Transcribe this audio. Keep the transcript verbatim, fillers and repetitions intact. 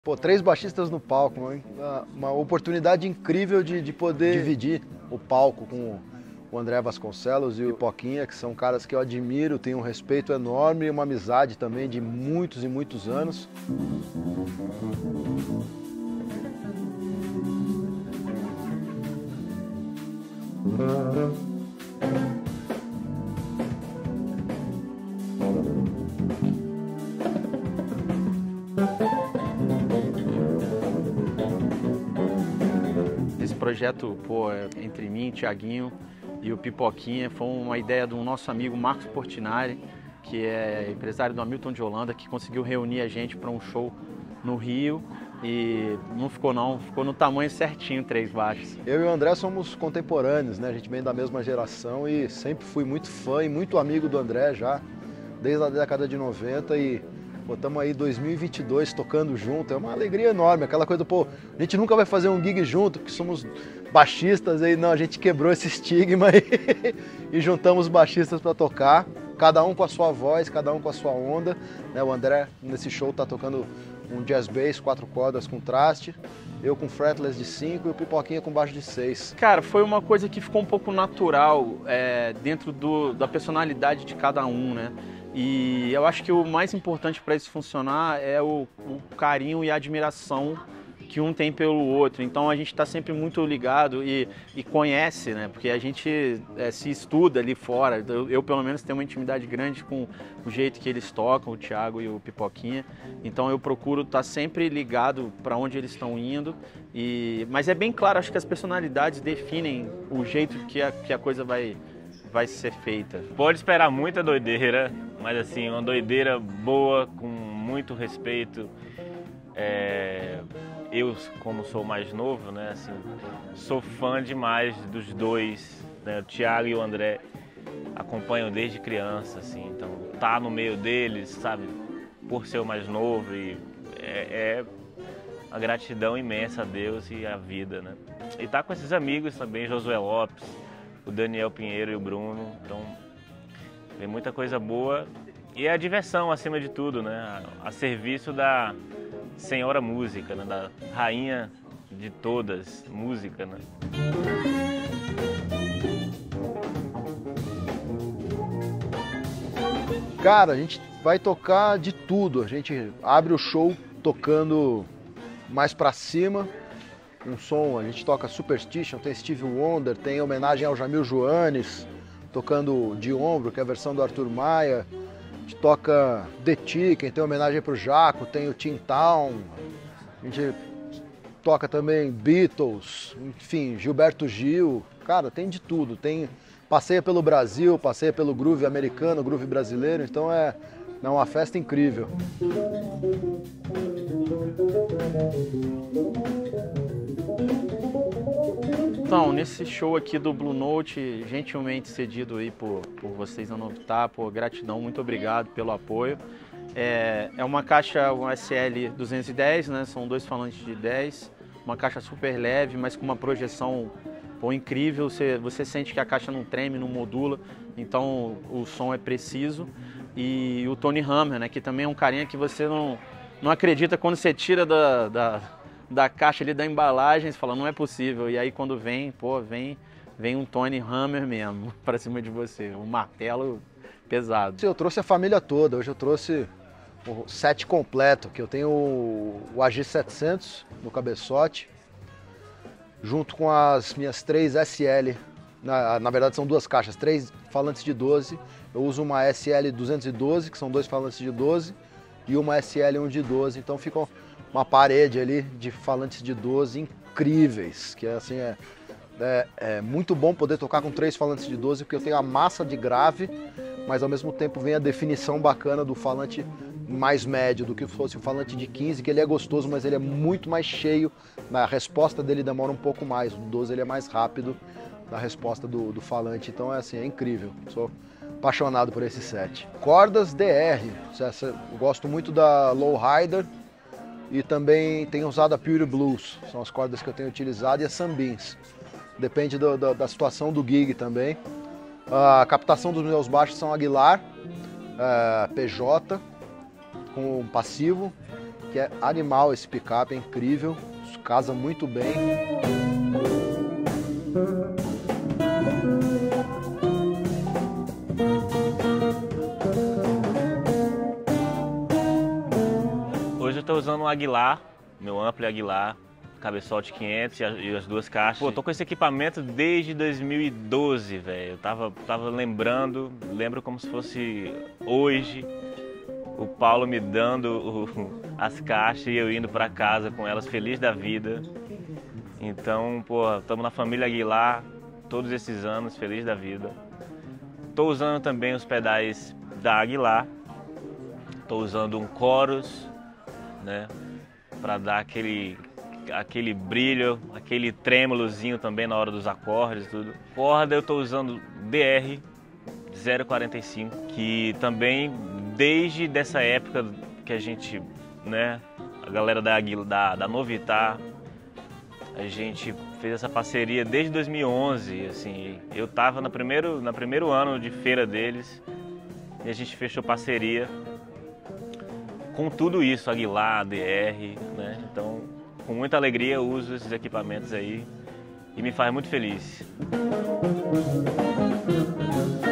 Pô, três baixistas no palco, uma, uma oportunidade incrível de, de poder dividir o palco com o André Vasconcelos e o Pipoquinha, que são caras que eu admiro, tenho um respeito enorme e uma amizade também de muitos e muitos anos. Esse projeto, pô, entre mim, Thiaguinho e o Pipoquinha, foi uma ideia do nosso amigo Marcos Portinari, que é empresário do Hamilton de Holanda, que conseguiu reunir a gente para um show no Rio e não ficou não, ficou no tamanho certinho, três baixos. Eu e o André somos contemporâneos, né? A gente vem da mesma geração e sempre fui muito fã e muito amigo do André já, desde a década de noventa e estamos aí dois mil e vinte e dois tocando junto, é uma alegria enorme, aquela coisa, pô, a gente nunca vai fazer um gig junto, porque somos baixistas, aí não, a gente quebrou esse estigma e, e juntamos baixistas para tocar, cada um com a sua voz, cada um com a sua onda, né? O André nesse show tá tocando um jazz bass, quatro cordas com traste, eu com fretless de cinco e o Pipoquinha com baixo de seis. Cara, foi uma coisa que ficou um pouco natural é, dentro do, da personalidade de cada um, né? E eu acho que o mais importante para isso funcionar é o, o carinho e a admiração que um tem pelo outro. Então a gente está sempre muito ligado e, e conhece, né? Porque a gente é, se estuda ali fora. Eu, eu, pelo menos, tenho uma intimidade grande com o jeito que eles tocam, o Thiago e o Pipoquinha. Então eu procuro estar sempre ligado para onde eles estão indo. E, mas é bem claro, acho que as personalidades definem o jeito que a, que a coisa vai, vai ser feita. Pode esperar muita doideira, mas assim, uma doideira boa, com muito respeito. É... Eu, como sou mais novo, né, assim, sou fã demais dos dois, né, o Thiago e o André, acompanho desde criança, assim, então tá no meio deles, sabe, por ser o mais novo, e é, é uma gratidão imensa a Deus e à vida, né. E tá com esses amigos também, Josué Lopes, o Daniel Pinheiro e o Bruno, então tem muita coisa boa e a diversão acima de tudo, né, a, a serviço da Senhora Música, né? Da rainha de todas, música, né? Cara, a gente vai tocar de tudo, a gente abre o show tocando mais pra cima, um som, a gente toca Superstition, tem Stevie Wonder, tem homenagem ao Jamil Joanes, tocando De Ombro, que é a versão do Arthur Maia. A gente toca The Chicken, tem homenagem pro Jaco, tem o Tin Town, a gente toca também Beatles, enfim, Gilberto Gil, cara, tem de tudo, tem, passeia pelo Brasil, passeia pelo groove americano, groove brasileiro, então é, é uma festa incrível. Então, nesse show aqui do Blue Note, gentilmente cedido aí por, por vocês na Novitar, por gratidão, muito obrigado pelo apoio. É, é uma caixa, um S L duzentos e dez, né? São dois falantes de dez, uma caixa super leve, mas com uma projeção pô, incrível. Você, você sente que a caixa não treme, não modula, então o som é preciso. E o Tony Hammer, né? Que também é um carinha que você não, não acredita quando você tira da... da da caixa ali, da embalagem, você fala, não é possível. E aí quando vem, pô, vem, vem um Tony Hammer mesmo pra cima de você, um martelo pesado. Eu trouxe a família toda, hoje eu trouxe o set completo, que eu tenho o A G setecentos no cabeçote, junto com as minhas três S L, na, na verdade são duas caixas, três falantes de doze, eu uso uma S L duzentos e doze, que são dois falantes de doze, e uma S L um de doze, então ficam uma parede ali de falantes de doze incríveis, que é assim, é, é, é muito bom poder tocar com três falantes de doze, porque eu tenho a massa de grave, mas ao mesmo tempo vem a definição bacana do falante mais médio, do que fosse o falante de quinze, que ele é gostoso, mas ele é muito mais cheio, a resposta dele demora um pouco mais, o doze ele é mais rápido na resposta do, do falante, então é assim, é incrível, sou apaixonado por esse set. Cordas D R, eu gosto muito da Lowrider, e também tenho usado a Pure Blues, são as cordas que eu tenho utilizado, e as Sunbeams. Depende do, do, da situação do gig também. A captação dos meus baixos são Aguilar, é, P J, com passivo, que é animal esse picape, é incrível, casa muito bem. Hoje eu estou usando um Aguilar, meu ampli Aguilar, cabeçote quinhentos e as, e as duas caixas. Pô, tô com esse equipamento desde dois mil e doze, velho. Eu tava, tava lembrando, lembro como se fosse hoje, o Paulo me dando o, as caixas e eu indo para casa com elas, feliz da vida. Então, pô, estamos na família Aguilar todos esses anos, feliz da vida. Tô usando também os pedais da Aguilar. Tô usando um Chorus, né, para dar aquele aquele brilho, aquele trêmolozinho também na hora dos acordes, tudo. Corda eu tô usando D R zero quarenta e cinco, que também desde dessa época que a gente, né, a galera da da, da Novitar, a gente fez essa parceria desde dois mil e onze, assim, eu tava no primeiro no primeiro ano de feira deles e a gente fechou parceria com tudo isso, Aguilar, D R, né? Então, com muita alegria eu uso esses equipamentos aí e me faz muito feliz.